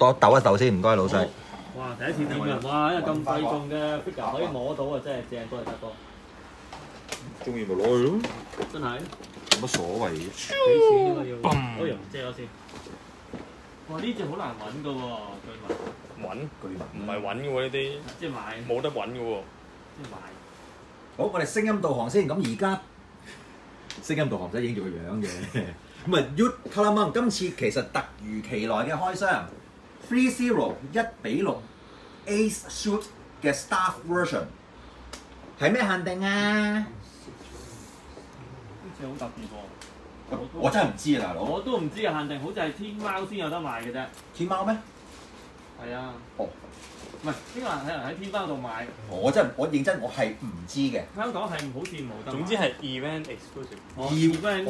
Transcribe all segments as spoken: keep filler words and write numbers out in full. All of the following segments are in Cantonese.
多抖一抖先，唔該老細。 哇！第一次掂啊！哇！因為咁貴重嘅 figure 可以摸到啊，真係正多謝德哥。 中意咪攞去咯， 真係冇乜所謂。 幾錢啊要？我用遮咗先。哇！呢隻好難揾㗎喎，據聞。 揾巨文唔係揾嘅喎呢啲， 即係買， 冇得揾嘅喎。 即係買。 好，我哋聲音導航先。咁而家聲音導航唔使影住個樣嘅。咁啊 ，Ute Colourmung 今次其實突如其來嘅開箱 ，Three Zero 一比六 Ace Shoot 嘅 Staff Version 係咩限定啊？ 呢隻好特別喎。 我我真係唔知啊，大佬。 我都唔知嘅限定，好似係天貓先有得賣嘅啫。 天貓咩？ 係啊。 哦。 唔係，呢個係喺喺天貓度買。 我真係我認真，我係唔知嘅。 香港係好似冇得買。 總之係 event exclusive。 哦 event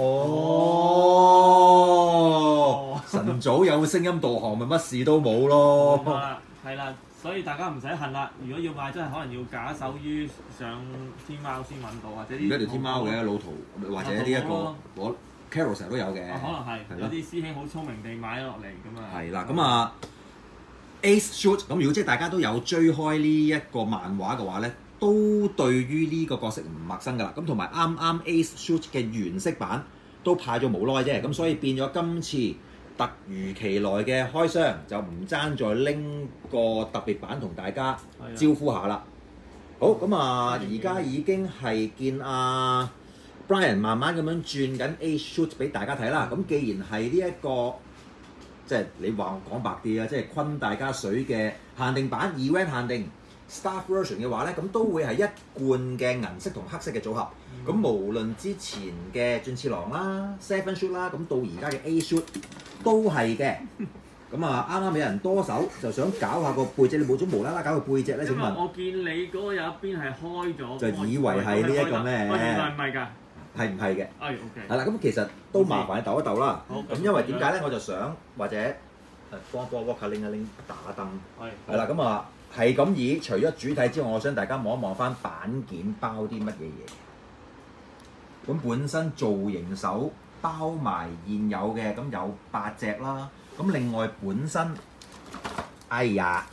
哦。 晨早有聲音導航，咪乜事都冇咯。 冇錯啦，係啦，所以大家唔使恨啦。如果要買，真係可能要假手於上天貓先揾到，或者而家條天貓嘅老圖，或者呢一個我 Carol 成日都有嘅。 可能係有啲師兄好聰明地買咗落嚟咁啊。 係啦，咁啊 Ace Shoot 咁，如果即係大家都有追開呢一個漫畫嘅話咧，都對於呢個角色唔陌生㗎啦。咁同埋啱啱 Ace Shoot 嘅原色版都派咗冇耐啫，咁所以變咗今次突如其來嘅開箱就唔爭再拎個特別版同大家招呼下啦。好，咁啊，而家已經係見阿 Brian 慢慢咁樣轉緊 Ace Shoot 俾大家睇啦。咁既然係呢一個即係你話我講白啲啊，即係昆大家水嘅限定版 event 限定 Staff Version 嘅話咧，咁都會係一貫嘅銀色同黑色嘅組合。咁、嗯、無論之前嘅進次郎啦、Seven Shoot 啦，咁到而家嘅 Ace Shoot 都係嘅。咁啊，啱啱有人多手就想搞下個背脊，你冇咗無啦啦搞個背脊咧？請問？ 我見你嗰個有一邊係開咗， 就以為係呢一個咩？ 我原來唔係㗎。 係唔係嘅？ 係 OK。 係啦，咁其實都麻煩你抖一抖啦。 好。 咁因為點解咧？我就想或者誒幫幫 Walker 拎一拎打燈。係。係啦，咁啊係咁以除咗主體之外，我想大家望一望翻板件包啲乜嘢嘢。咁本身造型手包埋現有嘅，咁有八隻啦。咁另外本身，哎呀，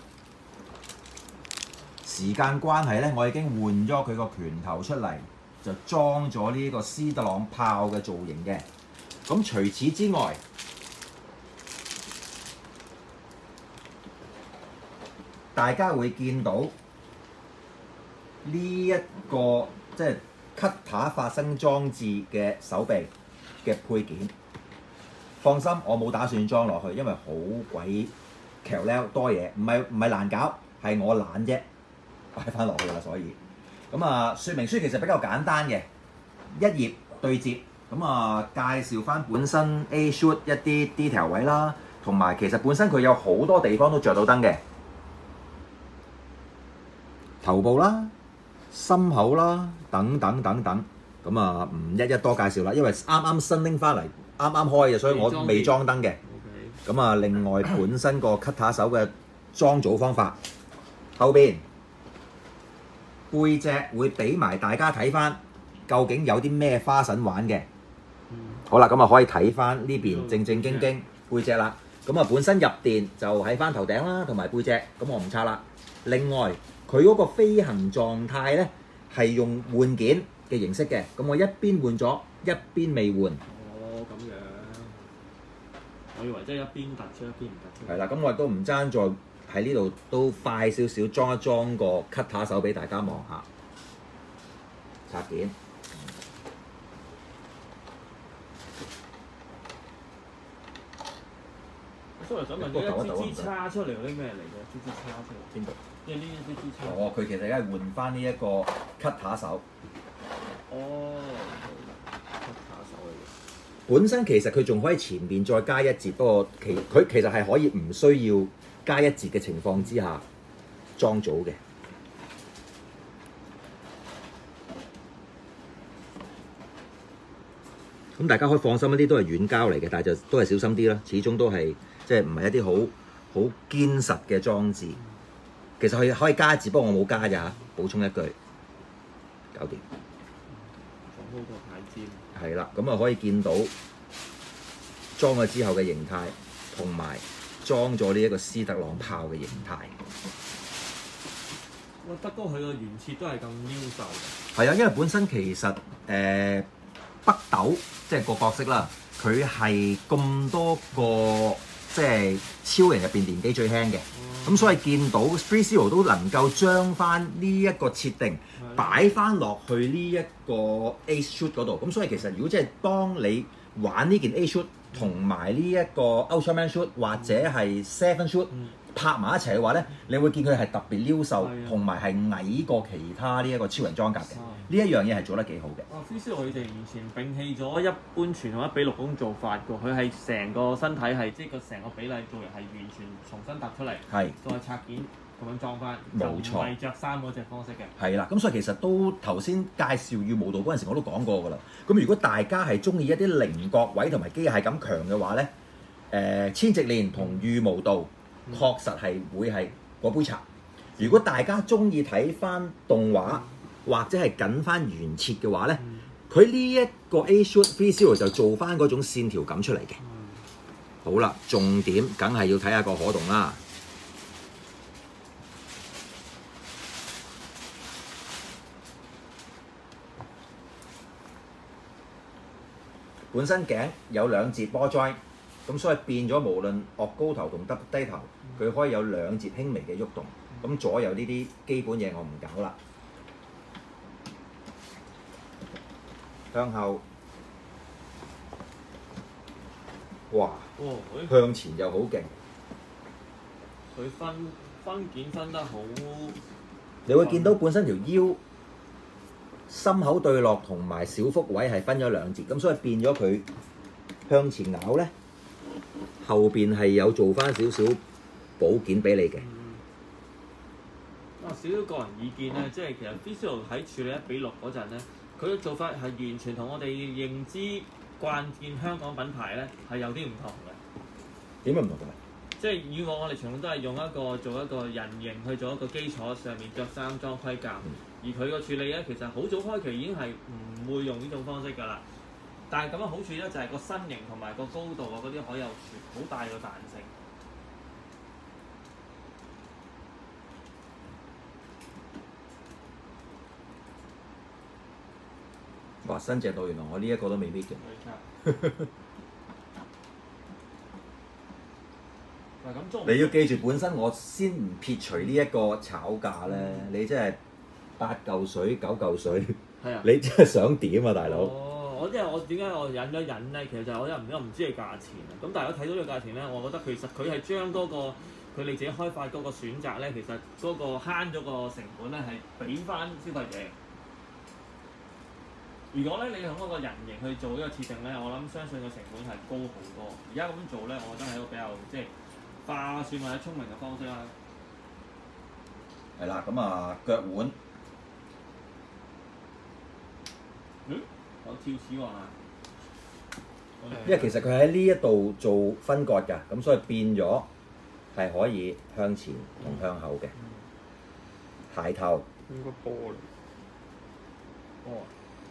時間關係咧，我已經換咗佢個拳頭出嚟。就裝咗呢個斯特朗炮嘅造型嘅。咁除此之外，大家會見到呢一個即係 cutter 發聲裝置嘅手臂嘅配件。放心，我冇打算裝落去，因為好鬼橋溜多嘢，唔係唔係難搞，係我懶啫，擺翻落去啦，所以。咁啊，說明書其實比較簡單嘅，一頁對接，咁啊介紹翻本身 Ace Shoot 一啲 detail 位啦，同埋其實本身佢有好多地方都着到燈嘅，頭部啦、心口啦，等等等等，咁啊唔一一多介紹啦，因為啱啱新拎翻嚟，啱啱開嘅，所以我未裝燈嘅。咁啊，另外本身個 cutter 手嘅裝組方法，後邊。背脊會俾埋大家睇翻，究竟有啲咩花臣玩嘅。嗯、好啦，咁啊可以睇翻呢邊正正經經背脊啦。咁啊本身入電就喺翻頭頂啦，同埋背脊，咁我唔拆啦。另外佢嗰個飛行狀態咧係用換件嘅形式嘅，咁我一邊換咗，一邊未換。 哦，咁樣。我以為即係一邊突出，一邊唔突出。 係啦，咁我亦都唔爭再。喺呢度都快少少裝一裝個 cutter 手俾大家望下，插件。 所以想問，呢一支支叉出嚟嗰啲咩嚟嘅？支支叉出嚟邊度？即係呢一支支叉。 哦，佢其實而家係換翻呢一個 cutter 手。 哦 ，cutter 手嚟嘅。 本身其實佢仲可以前面再加一節，不過其佢其實係可以唔需要。加一節嘅情況之下裝組嘅，咁大家可以放心一啲，都係軟膠嚟嘅，但係就都係小心啲啦。始終都係即係唔係一啲好好堅實嘅裝置。其實可以可以加一節，不過我冇加咋嚇。補充一句，搞掂。 裝好個牌尖。係啦，咁啊可以見到裝咗之後嘅形態，同埋。 裝咗呢一個斯特朗炮嘅形態。 哇！德哥佢個原設都係咁優秀嘅。 係啊，因為本身其實誒、呃、北斗即係個角色啦，佢係咁多個即係超人入邊年紀最輕嘅，咁、嗯、所以見到 Free Zero 都能夠將翻呢一個設定擺翻落去呢一個 Ace Shoot 嗰度，咁所以其實如果即係當你玩呢件 Ace Shoot 同埋呢一個 Ultraman Shoot 或者係 Seven Shoot、嗯、拍埋一齊嘅話咧，你會見佢係特別撩瘦，同埋係矮過其他呢一個超人裝甲嘅。呢一樣嘢係做得幾好嘅。 哇 Free Zero 佢哋完全摒棄咗一般傳統一比六嗰種做法㗎，佢係成個身體係即係個成個比例做人係完全重新突出嚟， 係再拆件咁樣裝翻， 冇錯， 唔係着衫嗰隻方式嘅。 係啦，咁所以其實都頭先介紹羽毛道嗰陣時我都講過㗎啦。咁如果大家係中意一啲棱角位同埋機械感強嘅話咧，誒、呃、千直鏈同羽毛道確實係會係嗰杯茶。如果大家中意睇翻動畫，嗯或者係緊翻原設嘅話咧，佢呢一個 Ace Shoot Free Zero 就做翻嗰種線條感出嚟嘅。嗯、好啦，重點梗係要睇下個可動啦。本身頸有兩節波 joint，咁所以變咗無論岳高頭同耷低頭，佢可以有兩節輕微嘅喐動。咁左右呢啲基本嘢我唔搞啦。向後，哇！ 哦、 向前又好勁。 佢分分件分得好。 你會見到本身條腰、心口對落同埋小腹位係分咗兩節，咁所以變咗佢向前咬咧，後邊係有做翻少少補件俾你嘅。 啊、嗯，少少個人意見咧，即係其實 Free Zero 喺處理一比六嗰陣咧。佢嘅做法係完全同我哋認知慣見香港品牌咧係有啲唔同嘅。 點解唔同嘅？ 即係以往我哋全部都係用一個做一個人形去做一個基礎上面着衫裝盔甲，嗯、而佢個處理咧其實好早開期已經係唔會用呢種方式㗎啦。但係咁嘅好處咧就係個身形同埋個高度啊嗰啲可以有好大個彈性。 哇！新隻到原來我呢一個都未搣嘅。你要記住，本身我先唔撇除呢一個炒價咧，嗯、你真係八嚿水九嚿水，係啊！你真係想點啊，大佬？ 哦，我因為我點解我忍咗忍咧？其實就係我因為唔知佢價錢啊。咁但係我睇到呢個價錢咧，我覺得其實佢係將嗰個佢哋自己開發嗰個選擇咧，其實嗰個慳咗個成本咧係俾翻消費者。如果咧你用嗰個人形去做呢個設定咧，我諗相信個成本係高好多。而家咁做咧，我覺得係一個比較即係化算或者聰明嘅方式啦。 係啦，咁啊腳腕， 嗯，我跳屎喎！ 因為其實佢喺呢一度做分割㗎，咁所以變咗係可以向前同向後嘅。鞋頭應該波嚟。 波。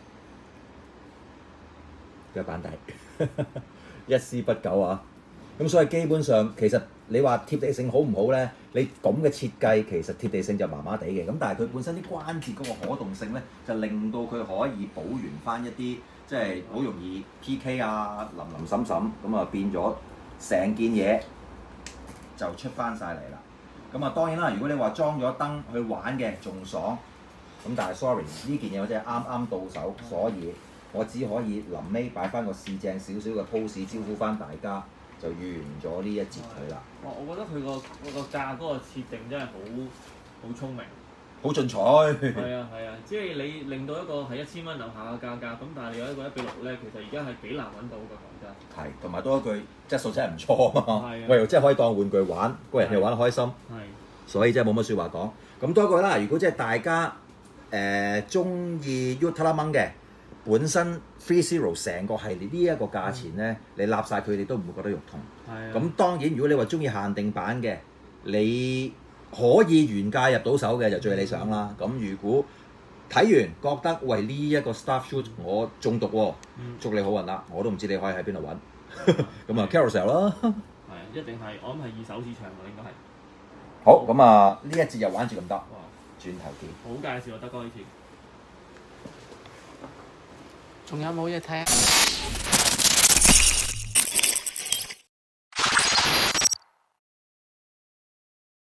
腳板底一絲不苟啊！咁所以基本上其實你話貼地性好唔好咧？你咁嘅設計其實貼地性就麻麻地嘅，咁但係佢本身啲關節嗰個可動性咧，就令到佢可以補完翻一啲即係好容易 P K 啊、淋淋滲滲，咁啊變咗成件嘢就出翻晒嚟啦。咁啊當然啦，如果你話裝咗燈去玩嘅仲爽，咁但係 sorry 呢件嘢我真係啱啱到手，所以我只可以臨尾擺翻個試正少少嘅 pose 招呼翻大家，就完咗呢一節佢啦。 哇！我覺得佢個嗰個價嗰個設定真係好好聰明， 好進取。 係啊係啊，即係你令到一個係一千蚊樓下嘅價格，咁但係你有一個一比六咧，其實而家係幾難揾到㗎，講真。係， 同埋多一句質素真係唔錯啊嘛。係啊。喂，又真係可以當玩具玩，個人又玩得開心。係。所以真係冇乜説話講。咁多一句啦，如果即係大家誒中意 Ultraman 嘅。本身 Free Zero 成個系列呢一個價錢咧，嗯、你立晒佢哋都唔會覺得肉痛。係咁、啊、當然，如果你話中意限定版嘅，你可以原價入到手嘅就最理想啦。咁、嗯、如果睇完覺得喂呢一個 Staff Shoot 我中毒喎、哦，嗯、祝你好運啦！我都唔知你可以喺邊度揾。咁啊 Carousell 啦。係。 一定係我諗係二手市場喎，應該係。 好，咁啊呢一節又玩住咁多， 哇！ 轉頭見。 好介紹啊，德哥呢次。 仲有冇嘢睇啊？